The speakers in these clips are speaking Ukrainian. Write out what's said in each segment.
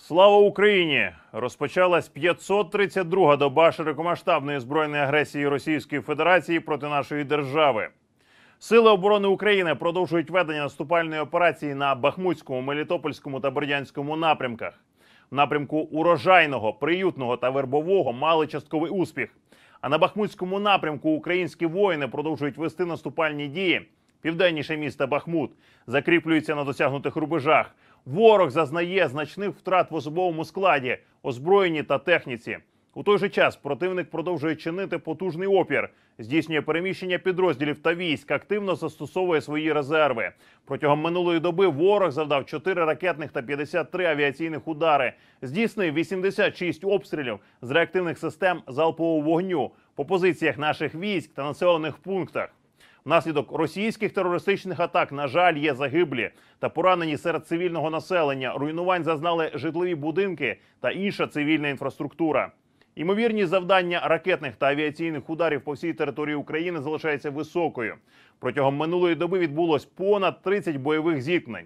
Слава Україні! Розпочалась 532-га доба широкомасштабної збройної агресії Російської Федерації проти нашої держави. Сили оборони України продовжують ведення наступальної операції на Бахмутському, Мелітопольському та Бердянському напрямках. В напрямку Урожайного, Приютного та Вербового мали частковий успіх. А на Бахмутському напрямку українські воїни продовжують вести наступальні дії. Південніше міста Бахмут закріплюється на досягнутих рубежах. Ворог зазнає значних втрат в особовому складі, озброєнні та техніці. У той же час противник продовжує чинити потужний опір, здійснює переміщення підрозділів та військ, активно застосовує свої резерви. Протягом минулої доби ворог завдав 4 ракетних та 53 авіаційних удари, здійснив 86 обстрілів з реактивних систем залпового вогню по позиціях наших військ та населених пунктах. Внаслідок російських терористичних атак, на жаль, є загиблі та поранені серед цивільного населення. Руйнувань зазнали житлові будинки та інша цивільна інфраструктура. Ймовірність завдання ракетних та авіаційних ударів по всій території України залишається високою. Протягом минулої доби відбулось понад 30 бойових зіткнень.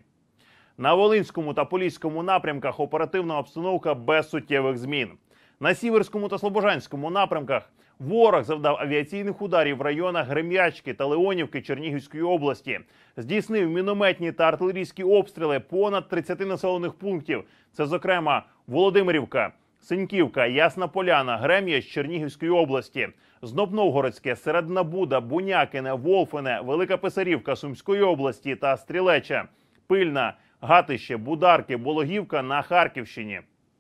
На Волинському та Поліському напрямках оперативна обстановка без суттєвих змін. На Сіверському та Слобожанському напрямках ворог завдав авіаційних ударів в районах Грем'ячки та Леонівки Чернігівської області. Здійснив мінометні та артилерійські обстріли понад 30 населених пунктів. Це, зокрема, Володимирівка, Синьківка, Ясна Поляна, Грем'яч Чернігівської області, Знобновгородське, Середна Буда, Бунякине, Волфине, Велика Писарівка Сумської області та Стрілеча, Пильна, Гатище, Бударки, Бологівка на Харківщині.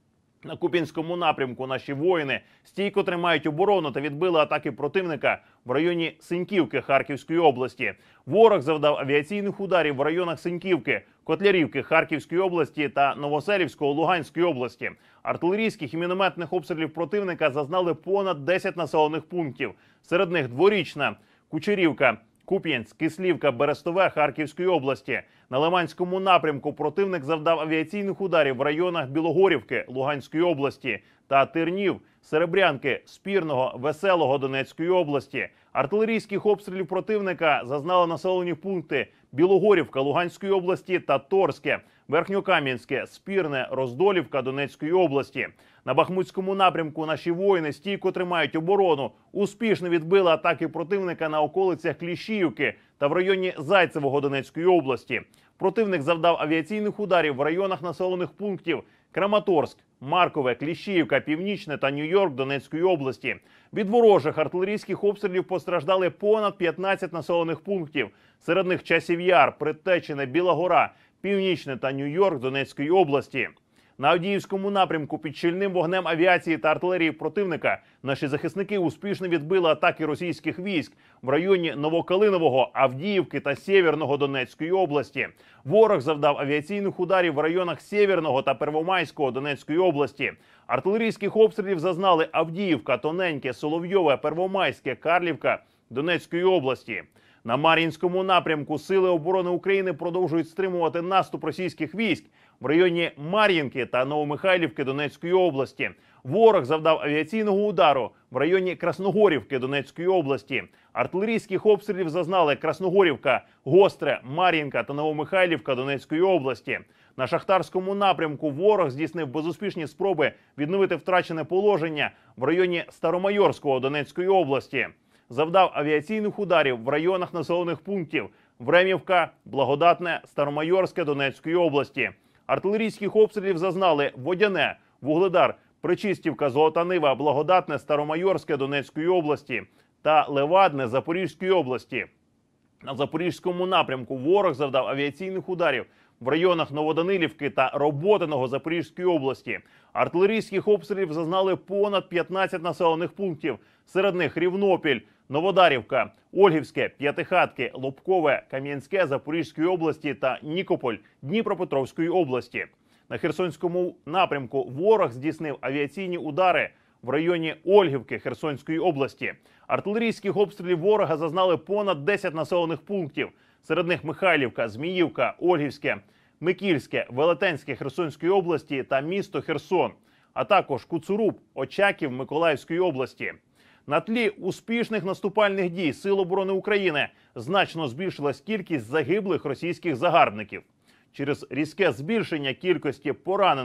На Куп'янському напрямку наші воїни стійко тримають оборону та відбили атаки противника в районі Синьківки Харківської області. Ворог завдав авіаційних ударів в районах Синьківки, Котлярівки Харківської області та Новоселівського Луганської області. Артилерійських і мінометних обстрілів противника зазнали понад 10 населених пунктів. Серед них Дворічна, Кучерівка, Куп'янськ, Кислівка, Берестове Харківської області. На Лиманському напрямку противник завдав авіаційних ударів в районах Білогорівки Луганської області та Тернів, Серебрянки, Спірного, Веселого Донецької області. Артилерійських обстрілів противника зазнали населені пункти Білогорівка Луганської області та Торське, Верхньокам'янське, Спірне, Роздолівка Донецької області. На Бахмутському напрямку наші воїни стійко тримають оборону, успішно відбили атаки противника на околицях Кліщіївки та в районі Зайцевого Донецької області. Противник завдав авіаційних ударів в районах населених пунктів Краматорськ, Маркове, Кліщіївка, Північне та Нью-Йорк Донецької області. Від ворожих артилерійських обстрілів постраждали понад 15 населених пунктів. Серед них Часів Яр, Предтечине, Біла Гора, Північне та Нью-Йорк Донецької області. На Авдіївському напрямку під щільним вогнем авіації та артилерії противника наші захисники успішно відбили атаки російських військ в районі Новокалинового, Авдіївки та Сєвєрного Донецької області. Ворог завдав авіаційних ударів в районах Сєвєрного та Первомайського Донецької області. Артилерійських обстрілів зазнали Авдіївка, Тоненьке, Соловйове, Первомайське, Карлівка Донецької області. На Мар'їнському напрямку Сили оборони України продовжують стримувати наступ російських військ в районі Мар'їнки та Новомихайлівки Донецької області. Ворог завдав авіаційного удару в районі Красногорівки Донецької області. Артилерійських обстрілів зазнали Красногорівка, Гостре, Мар'їнка та Новомихайлівка Донецької області. На Шахтарському напрямку ворог здійснив безуспішні спроби відновити втрачене положення в районі Старомайорського Донецької області. Завдав авіаційних ударів в районах населених пунктів Времівка, Благодатне, Старомайорське Донецької області. Артилерійських обстрілів зазнали Водяне, Вугледар, Причистівка, Золота Нива, Благодатне, Старомайорське Донецької області та Левадне Запорізької області. На Запорізькому напрямку ворог завдав авіаційних ударів в районах Новоданилівки та Роботиного Запорізької області. Артилерійських обстрілів зазнали понад 15 населених пунктів. Серед них Рівнопіль, Новодарівка, Ольгівське, П'ятихатки, Лобкове, Кам'янське Запорізької області та Нікополь Дніпропетровської області. На Херсонському напрямку ворог здійснив авіаційні удари в районі Ольгівки Херсонської області. Артилерійських обстрілів ворога зазнали понад 10 населених пунктів. Серед них Михайлівка, Зміївка, Ольгівське, Микільське, Велетенське Херсонської області та місто Херсон, а також Куцуруб, Очаків Миколаївської області. На тлі успішних наступальних дій Сил оборони України значно збільшилась кількість загиблих російських загарбників. Через різке збільшення кількості поранених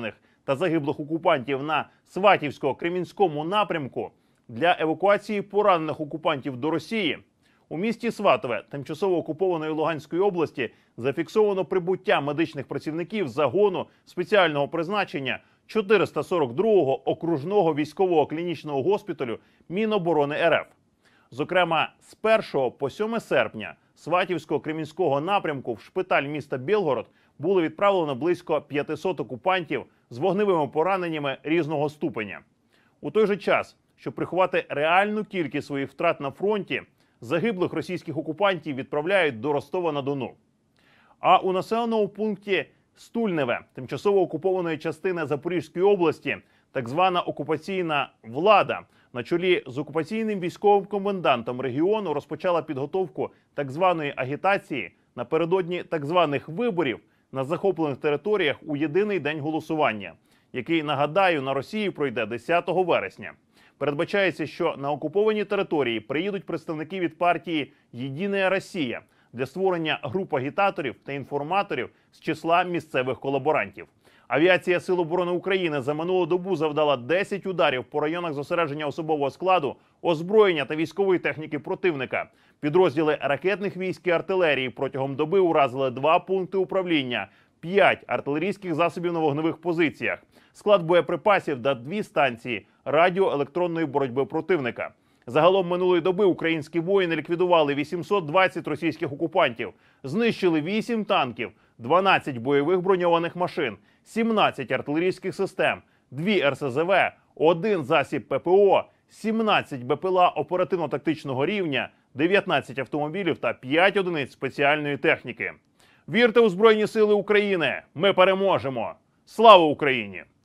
та загиблих окупантів на Сватівсько-Кремінському напрямку для евакуації поранених окупантів до Росії, у місті Сватове, тимчасово окупованої Луганської області, зафіксовано прибуття медичних працівників загону спеціального призначення 442-го окружного військового клінічного госпіталю Міноборони РФ. Зокрема, з 1 по 7 серпня Сватівсько-Кремінського напрямку в шпиталь міста Білгород було відправлено близько 500 окупантів з вогневими пораненнями різного ступеня. У той же час, щоб приховати реальну кількість своїх втрат на фронті, загиблих російських окупантів відправляють до Ростова-на-Дону. А у населеному пункті Стульневе, тимчасово окупованої частини Запорізької області, так звана окупаційна влада на чолі з окупаційним військовим комендантом регіону розпочала підготовку так званої агітації напередодні так званих виборів на захоплених територіях у єдиний день голосування, який, нагадаю, на Росії пройде 10 вересня. Передбачається, що на окуповані території приїдуть представники від партії «Єдина Росія» для створення груп агітаторів та інформаторів з числа місцевих колаборантів. Авіація Сил оборони України за минулу добу завдала 10 ударів по районах зосередження особового складу, озброєння та військової техніки противника. Підрозділи ракетних військ і артилерії протягом доби уразили 2 пункти управління, 5 артилерійських засобів на вогневих позиціях, склад боєприпасів та 2 станції радіоелектронної боротьби противника. Загалом минулої доби українські воїни ліквідували 820 російських окупантів, знищили 8 танків, 12 бойових броньованих машин, 17 артилерійських систем, 2 РСЗВ, 1 засіб ППО, 17 БПЛА оперативно-тактичного рівня, 19 автомобілів та 5 одиниць спеціальної техніки. Вірте у Збройні Сили України! Ми переможемо! Слава Україні!